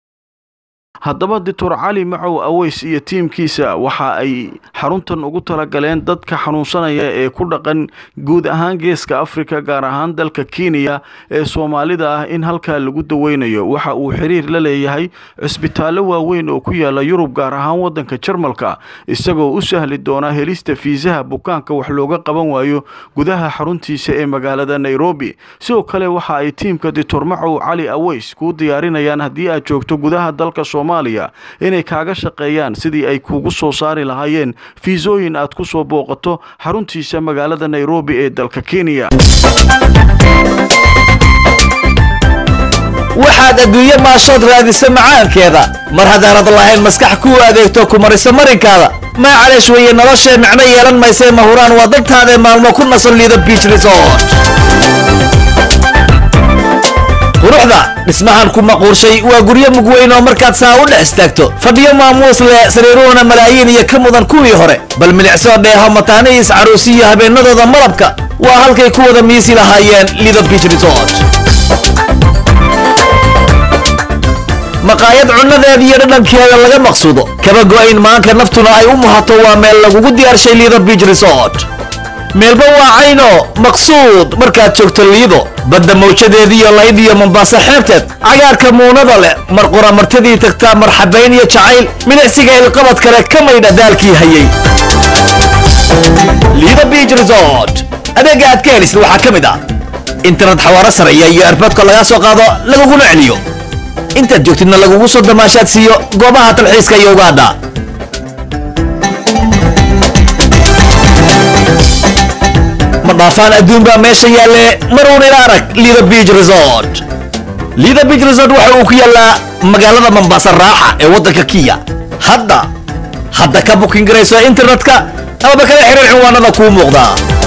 haddaba Dr. Ali Macow Aweys iyo tiimkiisa waxa ay xaruntan ugu talagaleen dadka xanuunsanaya ee ku dhaqan guud ahaan geeska Afrika gaar ahaan dalka Kenya ee Soomaalida ah in halka lagu daweynayo waxa uu xiriir la leeyahay cisbitaallo waaweyn oo ku yaala Yurub gaar ahaan wadanka Jarmalka isagoo u sahli doona helista fiisaha bukaanka wax looga qaban waayo gudaha xaruntiisa ee magaalada Nairobi sidoo kale waxa ay tiimka Dr. Macow Ali Aweys ku diyaarinayaan haddii aad joogto gudaha dalka Soomaaliya inay kaaga shaqeeyaan sidii ay kugu soo saari lahaayeen fiisooyin aad ku soo booqato xaruntiisa magaalada Nairobi ee dalka Kenya waxaad adduunyo maashood raadisa macaankeeda mar haddaanad lahayn maskax ku adeegto ku marisa marinkaada ma caleesh weeye nolosha macno yeelan maysee mahuraan waa daltaada maalmo ku nasan Lido Beach Resort quruxda dhismahan ku maquurshay waa guryo mug weyn oo markaad saa u dhex istaagto fadhiyo maamuus leh sariiroona malaayiin iyo ka mudan kuwii hore bal milicsoo dheeho mataanihiis caruusiyo habeenadooda malabka waa halkay ku wada miisi lahaayeen Lido Beach Resort maqaayad cunadeeda iyo dhadhankeeda laga maqsuudo kaba go'ayn maanka naftuna ay u muhato waa meel lagugu diyaarshay Lido Beach Resort meelba waa cayno maqsuud markaad joogto Lido badda mawjadeedii iyo layd iyo Mombasa xeebteed cagaarka muunada leh mar qura martadii tagtaa marxabayn iyo jacayl milicsiga ilqabad kale ka maydha daalkii hayay Lido beach resort adeega aad ka helaysid waxaa ka mid ah internet xawaaro sareeya iyo airportka laga soo qaado laguguna celiyo intaad joogtidna lagugu soo damaashaad siiyo goobaha talxiiska iyo ugaadha ma dhaafaan adduun baa meesha yaalle maruun ila arag Lido Beach Resort. Lido Beach Resort waxa uu ku yaalaa magaalada Mombasa raaxa ee waddanka Kenya. hadda ka booking garayso internetka ama kala xiriir cinwaanada kuu muuqda.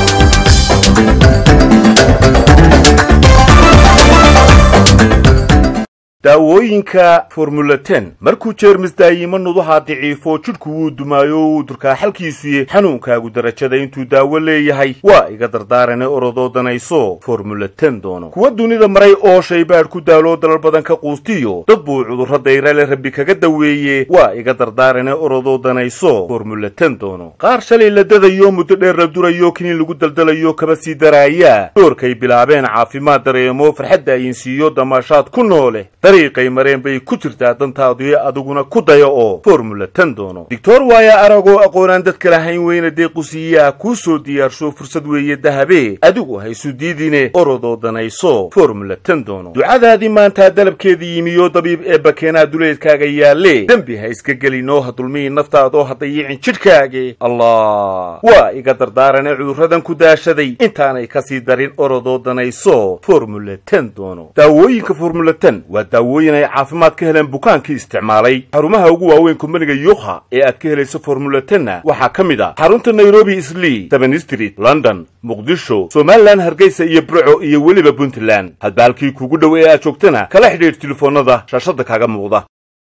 daawooyinka Formula 10 markuu jeermis daayimo nudaha daciifo jidhku uu dumaayo uu durka xalkiisu xanuunkaagu darajada intuu daawo leeyahay waa iga dardaarane orodoodanayso Formula 10 doono kuwa dunida maray oo shaybaar ku daalo dalal badan ka quustiyo dad buu cudurro dayrale rabbi kaga daweeye waa iga dardaarane orodoodanayso Formula 10 doono qaar shalay la dadayo muddo dheer la durayo kiniin lagu daldalayo kaba sii daraaya doorkay bilaabeen caafimaad dareemo farxadda ay siiyo damaashaad ku noole dariiqay mareen bay ku jirtaa dantaadu adiguna ku dayo oo Formula 10 doono Dr. Waya Arago aqoonaan dadka lahayn weyna deequsiya ku soo diyaarsho fursad weeye dahabe adigu haysu diidine orodoodanayso Formula 10 doono ducadaadii maanta dalabkeedii yimiyo dabiib ee bakeena duleedkaaga yaale dambi ha iska gelino hadulmii naftaado hadayicin jidhkaaga Allah waa iga dardaarane cudurradan ku daashaday intaanay ka sii darin orodoodanayso Formula 10 doono daawooyinka Formula 10 waa daawooyin ay caafimaad ka heleen bukaankii isticmaalay xarumaha ugu waaweyn kumbaniga Yoha ee aad ka helayso Formula 10 waxaa ka mid ah xarunta Nairobi Islii 7 Street London Muqdisho Somaliland Hargeysa iyo Burco iyo weliba Puntland hadbalkii kugu dhow ee aad joogtana kala xidhiir telefoonada shaashada kaaga muuqda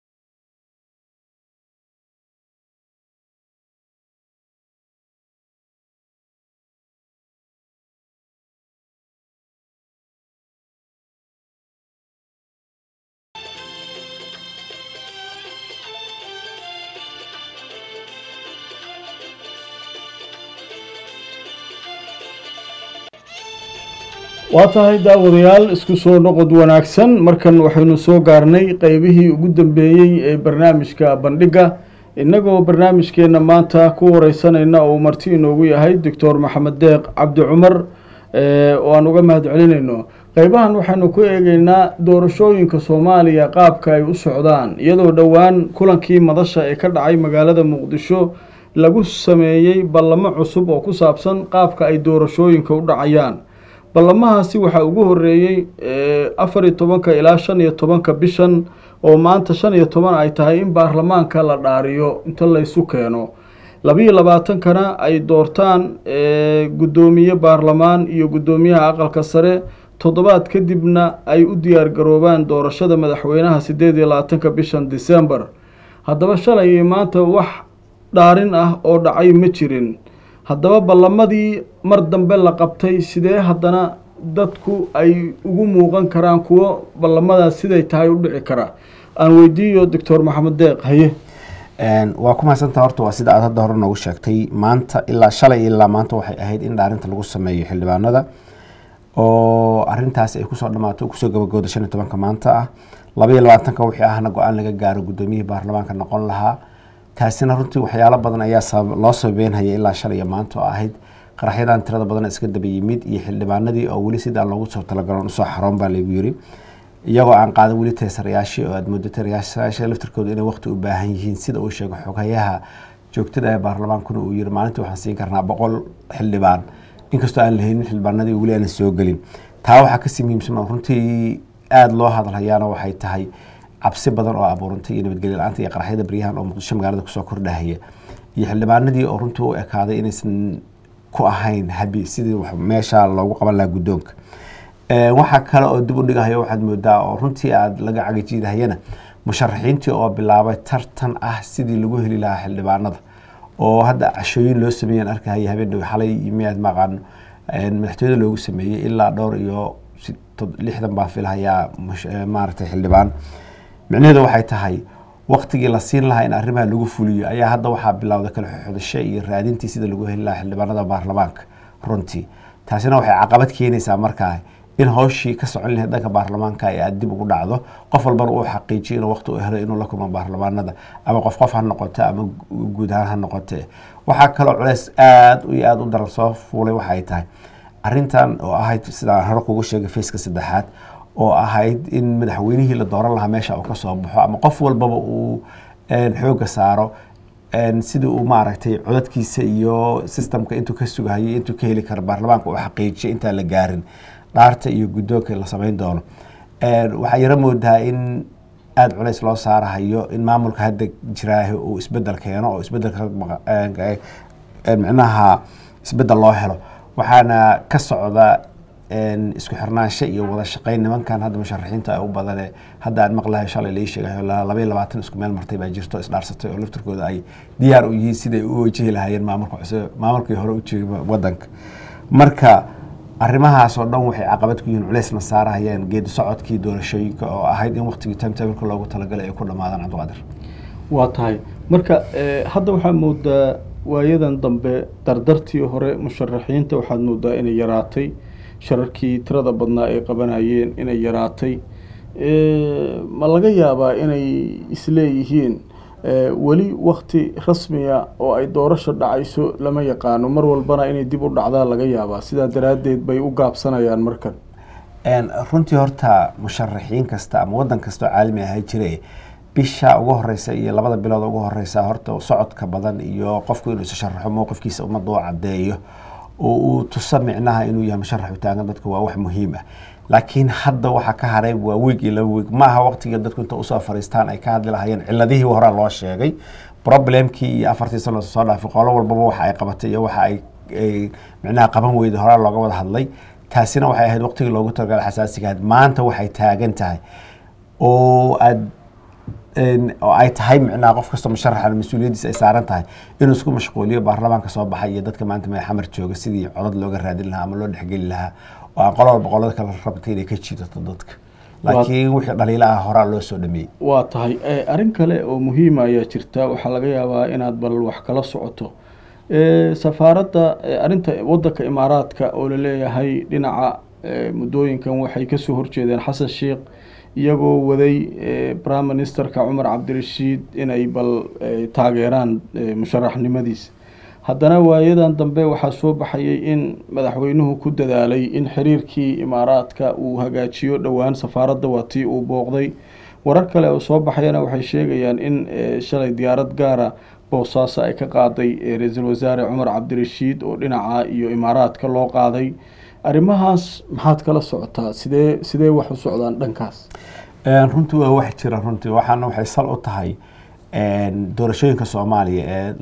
waa tahay daawadayaal isku soo noqod wanaagsan markan waxaynu soo gaarnay qaybihii ugu dambeeyay ee barnaamijka bandhiga inagoo barnaamijkeena maanta ku wareysanayna oo marti inoogu yahay Dr. Maxamed Deeq Cabdi Cumar oo aan uga mahad celinayno qaybahan waxaynu ku eegaynaa doorashooyinka Soomaaliya qaabka ay u socdaan iyadoo dhawaan kulankii madasha ee ka dhacay magaalada Muqdisho lagu sameeyay ballamo cusub oo ku saabsan qaabka ay doorashooyinka u dhacayaan ballamahaasi waxa ugu horeeyay 14 ilaa 15 bishan oo maanta 15 ay tahay in baarlamaanka la dhaariyo inta la isu keeno 22 kana ay doortaan gudoomiye baarlamaan iyo gudoomiyaha aqalka sare toddobaad kadibna ay u diyaar garoobaan doorashada madaxweynaha 28 bishan December haddaba shalay maanta wax dhaarin ah oo dhacay ma jirin haddaba ballamadii mar dambe la qabtay sidee haddana dadku ay ugu muuqan karaan kuwa ballamadaas siday tahay u dhici kara aan weydiiyo Dr. Maxamed Deeq haye waa ku mahadsantahay horta waa sida aad hadda hore noogu sheegtay maanta ilaa shalay ilaa maanta waxay ahayd in dhaarinta lagu sameeyo xildhibaanada oo arintaas ay kusoo dhamaato kusoo gabagooda 15 maanta ah 22 wixii ahna go'aan laga gaaro gudoomiyihii baarlamaanka noqon lahaa taasina runtii waxyaalo badan ayaa loo sameeyay ilaa shalay maanta oo ahayd qaraxyadan tirada badan iska daba yimid iyo xildhibaanadii oo wali sida loogu soo talagalay soo xaroon baa lagu yiri iyagoo aan qaadan wali teesarayaashii oo aad muddo teesarayaasha laftirkooda inay waqti u baahan yihiin sida uu sheegay xogayaha joogtada ee baarlamaankuna uu yiri maalintii waxaan siin karnaa 100 xildhibaan inkastoo aan lahayn xildhibaanadii wali aan soo galin taa waxa ka sii muhiimsan runtii aad loo hadalhayaana waxay tahay cabsi badan oo abuurantay iyo nabadgelyo la'aanta iyo qaraxyada bariyahan oo Muqdisho magaalada kusoo kordhahaya iyo xildhibaanadii oo runtii u ekaaday inaysan ku ahayn habi sidii wax meesha loogu qaban lahaa gudoonka waxa kale oo dib u dhigayo waxaad moodaa oo runtii aad laga cagajiidahayna musharaxiintii oo bilaabay tartan ah sidii lagu heli lahaa xildhibaanada oo hadda cashooyin loo sameeyay arkay habeen xalay yimaad maqan madaxtooyada loogu sameeyay ilaa dhowr iyo 60 baa filayaa maartay xildhibaan macnaheedu waxay tahay waqtigii la siin lahaa in arrimaha lagu fuliyo ayaa hadda waxa bilowday kala xodasho iyo raadintii sida lagu heli lahaa xildhibaanada baarlamaanka runtii taasina waxay caqabad keenaysaa markaa in hawshii ka socon lahayd dhanka baarlamaanka ay aad dib ugu dhacdo qof walbana uu xaqiijiyo inuu waqti u helo inuu la kulmo baarlamaanada ama qof ha noqoto ama guud ahaan ha noqote waxaa kaloo culays aad iyo aad u daran soo fuulay waxay tahay arrintan oo ahayd sidaan hore kugu sheegay fayska saddexaad oo ahayd in madaxweynihii la dooran lahaa meesha uu ka soo baxo ama qof walbaba uu xooga saaro sidii uu maaragtay codadkiisa iyo systemka intuu ka sugahayay intuu ka heli karo baarlamaanka uu xaqiijiyo intaan la gaarin dhaarta iyo guddoonka la samayn doono waxaa yaro moodaa in aada culays loo saarahayo in maamulka hadda jiraahi uu isbedel keeno oo isbedelka micnaha isbedel loo helo waxaana ka socda isku xirnaansho iyo wada shaqayn nimankan hadda musharaxiinta u badane hadda aan maqlahay shalay la sheegay 22 isku meel martay baa jirto isdhaarsatay oo laftirkooda ay diyaar u yihiin siday u wajihi lahaayeen maamulkii hore u joogay wadanka marka arrimahaas oo dhan waxay caqabad ku yihiin culaysna saarayaan geedi socodkii doorashooyinka oo ahayd in waqtigii timetable loogu talagalay ay ku dhamaadaan Cabdiqaadir waa tahay marka hadda waxaa moodaa waayadan dambe dardartii hore musharaxiinta waxaad moodaa inay yaraatay shararkii tirada badnaa ay qabanayeen inay yaraatay ma laga yaabaa inay isleeyihiin weli waqti rasmiya oo ay doorasho dhacayso lama yaqaano mar walbana inay dib u dhacdaa laga yaabaa sidaa daraaddeed bay u gaabsanayaan markan runtii horta musharaxiin kasta ama wadan kasta oo caalami ah jire bisha ugu horeysa iyo labada bilood ugu horeysa horta socodka badan iyo qofku inuu is sharaxo mowqifkiisa ummadda u cadeeyo oo uu tuso micnaha inuu yahay musharax u taagan dadka waa wax muhiim ah laakiin hadda waxa ka haray waa week ila week ma aha waqtiga dadku inta u soo fariistaan ay ka hadli lahaayeen ciladihii hore loo sheegay problemkii iyo 4 sano soo dhaafay qolo walba waxa ay qabatay iyo waxa ay micnaha qaban weyday hore looga wada hadlay taasina waxay ahayd waqtigii loogu talagalay xasaasiga maanta waxay taagan tahay oo ay tahay micnaha qof kasta musharaxa mas'uuliyadiisa ay saaran tahay inuu isku mashquuliyo baarlamaanka soo baxay iyo dadka maanta ma xamar jooga sidii codad looga raadin lahaa ama loo dhexgeli lahaa oo aan qolada boqolada kala rabtay inay ka jiidato dadka laakiin wixii dhaliilaha hore loo soo dhameeyay waa tahay arrin kale oo muhiim ah ayaa jirta waxa laga yaabaa inaad bal wax kala socoto safaaradda arrinta waddanka imaaraadka oo la leeyahay dhinaca muddooyinkan waxay ka soo horjeedeen xasan sheekh iyagoo waday prime ministerka Cumar Cabdirashiid inay bal taageeraan musharaxnimadiisa haddana waayadan dambe waxaa soo baxayay in madaxweynuhu ku dadaalay in xiriirkii imaaraadka uu hagaajiyo dhowaan safaaradda waatii uu booqday warar kale oo soo baxayana waxay sheegayaan in shalay diyaarad gaara boosaaso ay ka qaaday ra'iisul wasaare Cumar Cabdirashiid oo dhinaca iyo imaaraadka loo qaaday arrimahaas maxaad kala socotaa sidee wax u socdaan dhankaas runtii waa wax jira runtii waxaana waxay sal u tahay doorashooyinka Soomaaliya ee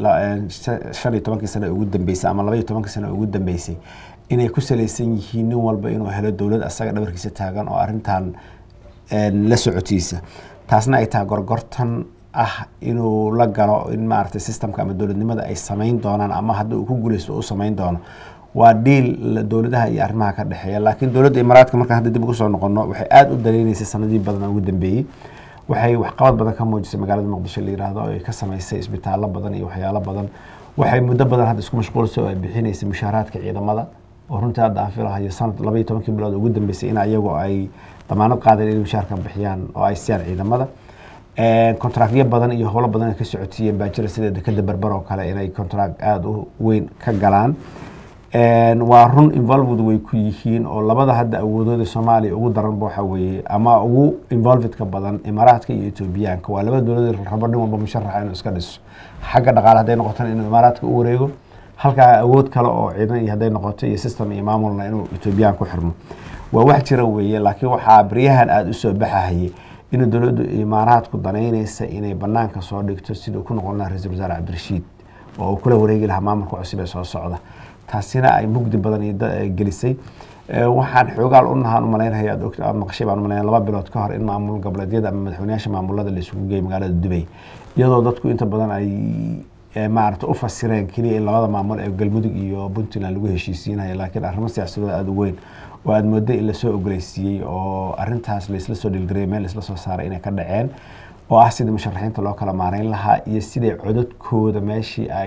15 sano ugu dambeysay ama 12 sano ugu dambeysay inay ku saleysan yihiin nin walba inuu helo dawlad asaga dhabarkiisa taagan oo arrintan la socotiisa taasna ay tahay gorgortan ah inuu la galo in maaragtay systemka ama dawladnimada ay sameyn doonaan ama hadda uu ku guuleysto uu sameyn doono waa deal dawladaha iyo arrimaha ka dhaxeeya laakiin dawladda imaaraadka marka hadda dib ugu soo noqono waxay aad u daleynaysaa sanadii badan ugu dambeeyay waxay wax qabad badan ka muujisay magaalada Muqdisho la yiraahdo oo ay ka sameysay isbitaallo badan iyo waxyaalo badan waxay muddo badan hadda isku mashquulsay oo ay bixinaysay mushaaraadka ciidamada oo runtii hadda aan filahayo sanad 12 bilood ugu dambeysay in ayagu ay damaanad qaadeen inay mushaarka bixiyaan oo ay siiyaan ciidamada kontraktiyo badan iyo howlo badan ka socodsiiyeen baa jira sida dekada Barbar oo kale inay kontrakt aad u weyn ka galaan waa run involved way ku yihiin oo labada hadda awoodooda Soomaaliya ugu daran waxa weeye ama ugu involved ka badan Imaaraadka iyo Itoobiyaanka waa laba dawladood rabo dhin walba musharax inuu iska dhiso xagga dhaqaalaha haday noqoto inuu Imaaraadka u wareego halka awood kale oo ciidan iyo haday noqoto iyo system iyo maamulna inuu Itoobiyaan ku xirmo waa wax jira weeye laakiin waxa bariyahan aad u soo baxayay inuu dawladdu Imaaraadku danaynaysa inay banaanka soo dhigto sidoo ku noqon lahaa ra'iisul wasaare Cabdirashiid oo kula wareegi lahaa maamulka cusub ee soo socda taasina ay mugdi badan iyo gelisay waxaan xoogaal u nahaan u maleynayaa doctor maqshay baan u maleynayaa 2 bilood ka hor in maamul goboleedyada ama madaxweynayaasha maamulada la isugu geeyay magaalada Dubai iyadoo dadku inta badan ay maarta u fasireen kaliya in labada maamul ee Galmudug iyo Puntland lagu heshiisiinayo laakiin arrimo siyaasadeed aad u weyn oo aad mooday in la soo ogoleysiiyay oo arrintaas la isla soo dhilgareeyay meel isla soo saaray inay ka dhaceen oo ah sidii musharaxiinta loo kala maareyn lahaa iyo sidii codadkooda meeshii ay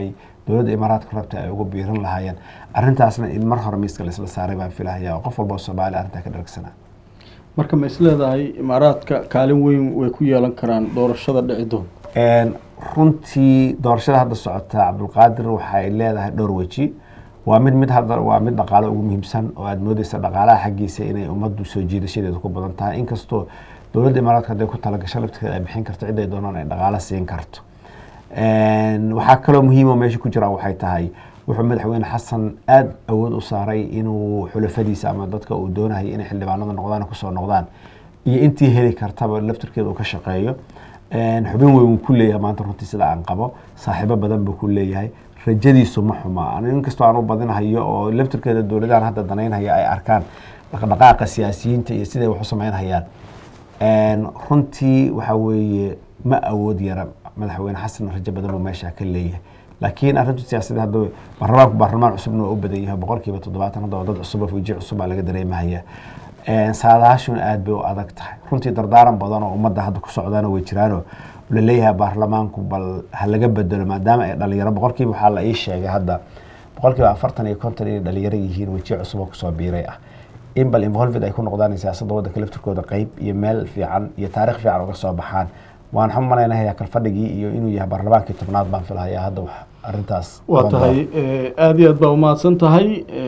dowladda imaaraadka rabta ay ugu biiran lahaayeen arrintaasna in mar hore miiska laisla saaray baan filahayaa oo qof walba oo Soomaali arrintaa ka dharagsanaa. marka ma isleedahay imaaraadka kaalin weyn way ku yeelan karaan doorashada dhici doon? runtii doorashada hadda socota Cabdulqaadir waxay leedahay dhowr waji. waa mid hadda waa mid dhaqaale ugu muhiimsan oo aad moodaysa dhaqaalaha xaggiisa inay ummaddu soo jiidashadeedu ku badan tahay inkastoo dowladda imaaraadka hadday ku talagasho lafteeda ay bixin karto cid ay doonaan ay dhaqaale siin karto. waxaa kaloo muhiim oo meesha ku jira waxay tahay wuxuu madaxweyne xasan aad awood u saaray inuu xulafadiisa ama dadka uu doonayo inay xildhibaanada noqdaan ku soo noqdaan iyo intii heli kartaba laftirkeeda uu ka shaqeeyo. xubin weyn ku leeyahay maanta runtii sida aan qabo saaxiibo badan buu ku leeyahay rajadiisu ma xuma inkastoo aan u badinayo oo laftirkeeda dowladahan hadda danaynaya ay arkaan dhaqdhaqaaqa siyaasiyiinta iyo siday wax u samaynayaan. runtii waxa weeye ma awood yara madaxweyne xasan rajo badan buu meesha ka leeyahay laakiin arrintu siyaasadda hadda baarlamaan cusubna oo u badan yahay 70% hadda dad cusub oo fujic cusub laga dareemaya. saadaashun aad bay u adag tahay runtii dardaaran badan oo ummadda hadda ku socdaan way jiraan la leeyahay baarlamaanku bal ha laga bedelo maadaama ay dhalinyaro 100% waxa la ii sheegay hadda 40 iyo 50 inay dhalinyaro yihiin wajiga cusub oo ku soo biiray ah in bal involved ay ku noqdaan siyaasadda waddanka laftirkooda qayb iyo meel fiican iyo taariikh fiican uga soo baxaan. waan xumaleynayaa kal fadhigii iyo inuu yahay baarlamaankii 10aad baan filayaa hadda wax arrintaas waa tahay aad iyo aad baa u mahadsan tahay.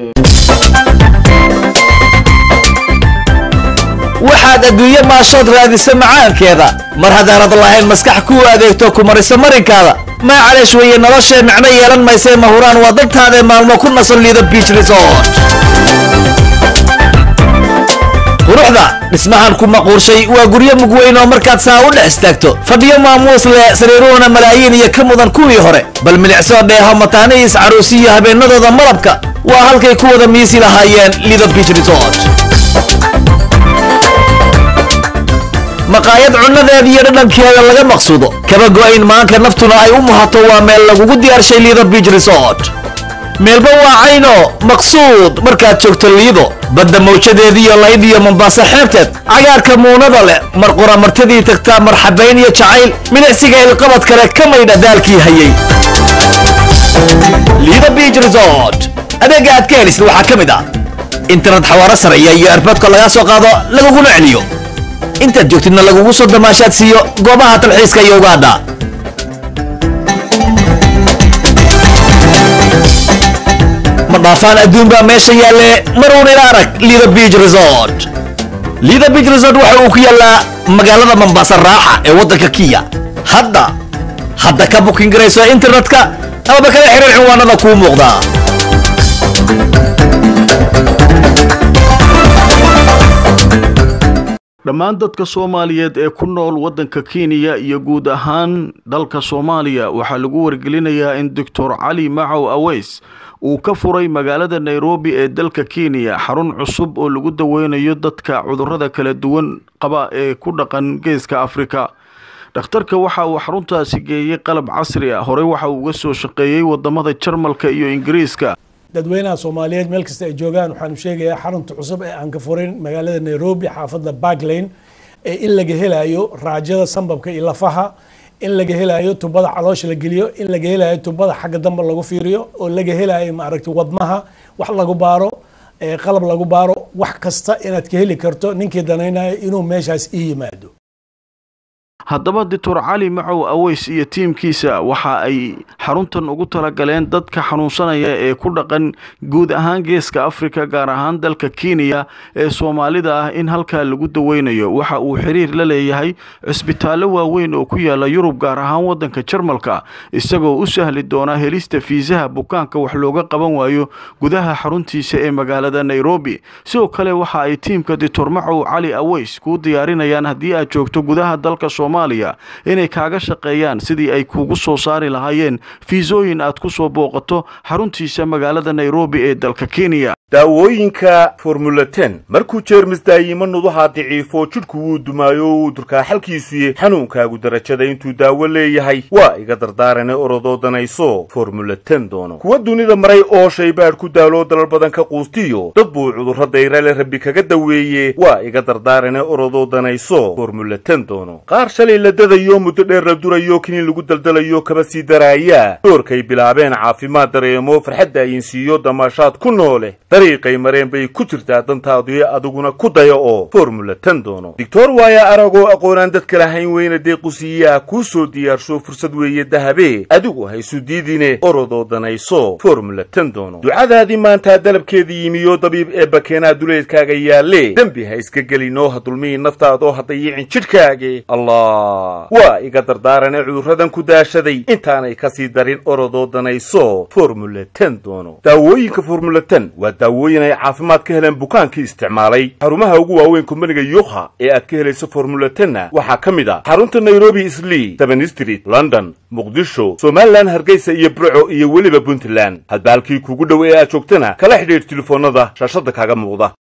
waxaad adduunyo maashood raadisa macaankeeda mar haddaanad lahayn maskax kuu adeegto ku marisa marinkaada maacaleesh weeye noloshee macno yeelan maysee mahuraan waa dadtaadee maalmo ku nasan Lido Beach Resort. quruxda dhismahan ku maquurshay waa guryo mugweyn oo markaad saa u dhex istaagto fadhiyo maamuus leh sariiruhuna malaayiin iyo ka mudan kuwii hore bal milicsoo dheeho mataanihiis caruusi iyo habeenadooda malabka waa halkay ku wada miisi lahaayeen Lido Beach Resort. maqaayad cunadeeda iyo dhadhankeeda laga maqsuudo kaba go'ayn maanka naftuna ay u muhato waa meel lagugu diyaarshay Lido Beach Resort. meelba waa cayno maqsuud markaad joogto Lido badda mawjadeeda iyo layd iyo Mombasa xeebteed cagaarka muunada leh mar qura martadii tagtaa marxabayn iyo jacayl milicsiga ilqabad kale ka maydha daalkii hayay. Lido Beach Resort adeega aad ka helisid waxaa ka mid ah internet xawaaro sareeya iyo airportka laga soo qaado laguguna celiyo intaad joogtidna lagugu soo damaashaad siiyo goobaha talxiiska iyo ugaadha. ma dhaafaan adduun baa meesha yaalle maruun ila arag Lido Beach Resort. Lido Beach Resort waxa uu ku yaalaa magaalada Mombasa raaxa ee waddanka Kenya. hadda ka booking garayso internetka ama kala xiriir cinwaanada kuu muuqda. dhammaan dadka Soomaaliyeed ee ku nool waddanka Kenya iyo guud ahaan dalka Soomaaliya waxaa lagu wargelinayaa in Dr. Cali Macow Aweys uu ka furay magaalada Nairobi ee dalka Kenya xarun cusub oo lagu daweynayo dadka cudurrada kala duwan qaba ee ku dhaqan geeska Afrika. dhakhtarka waxa uu xaruntaasi geeyay qalab casri ah hore waxa uu uga soo shaqeeyay wadamada Jarmalka iyo Ingiriiska. dadweynaha Soomaaliyeed meel kasta ay joogaan waxaan sheegayaa xarunta cusub ee aan ka furin magaalada Nairobi xaafadda Park Lane in laga helayo raajada sambabka iyo lafaha in laga helayo tubada caloosha la geliyo in laga helayo tubada xagga dambe lagu fiiriyo oo laga helayo ma aragti wadnaha wax lagu baaro qalab lagu baaro wax kasta inaad ka heli karto ninkii danaynayo inuu meeshaas ii yimaado. haddaba Dr. Cali Macow Aweys iyo tiimkiisa waxa ay xaruntan ugu talagaleen dadka xanuunsanaya ee ku dhaqan guud ahaan geeska Afrika gaar ahaan dalka Kenya ee Soomaalida ah in halka lagu daweynayo. waxa uu xiriir la leeyahay cisbitaallo waaweyn oo ku yaala Yurub gaar ahaan waddanka Jarmalka isagoo u sahli doona helista fiisaha bukaanka wax looga qaban waayo gudaha xaruntiisa ee magaalada Nairobi. sidoo kale waxa ay tiimka Dr. Macow Cali Aweys ku diyaarinayaan haddii aad joogto gudaha dalka Soomaaliya inay kaaga shaqeeyaan sidii ay kugu soo saari lahaayeen fiisooyin aad ku soo booqato xaruntiisa magaalada Nairobi ee dalka Kenya. daawooyinka Formula 10 markuu jeermis daayimo nudaha daciifo jidhku wuu dumaayo uu durkaa xalkiisu xanuunkaagu darajada intuu daawo leeyahay waa iga dardaarane orodoodanayso Formula 10 doono kuwa dunida maray oo shaybaad ku daalo dalal badan ka quustiyo dad buu cudurro dayrale rabbi kaga daweeye waa iga dardaarane orodoodanayso Formula 10 doono qaar shalay la dadayo muddo dheer la durayo kiniin lagu daldalayo kaba sii daraaya doorkay bilaabeen caafimaad dareemo farxadda ay siiyo damaashaad ku noole dariiqay mareen bay ku jirtaa dantaadu adiguna ku dayo oo Formula 10 doono Dr. Waya Arago aqoonaan dadka lahayn weyna deequsiya ku soo diyaarsho fursad weeye dahabe adigu haysu diidine orodoodanayso Formula 10 doono ducadaadii maanta dalabkeedii yimiyo dabiib ee bakeena duleedkaaga yaale dambi ha iska gelino hadulmii naftaado hadayicin jidhkaaga Allah waa iga dardaarane cudurradan ku daashaday intaanay ka sii darin orodoodanayso Formula 10 doono daawooyinka Formula 10 waa daawooyin ay caafimaad ka heleen bukaankii isticmaalay xarumaha ugu waaweyn kumbaniga Yoha ee aad ka helayso Formula 10 waxaa kamid ah xarunta Nairobi Islii 7 Street London Muqdisho Somaliland Hargeysa iyo Burco iyo weliba Puntland hadba halkii kugu dhow ee aad joogtana kala xidhiidh telefoonada shaashada kaaga muuqda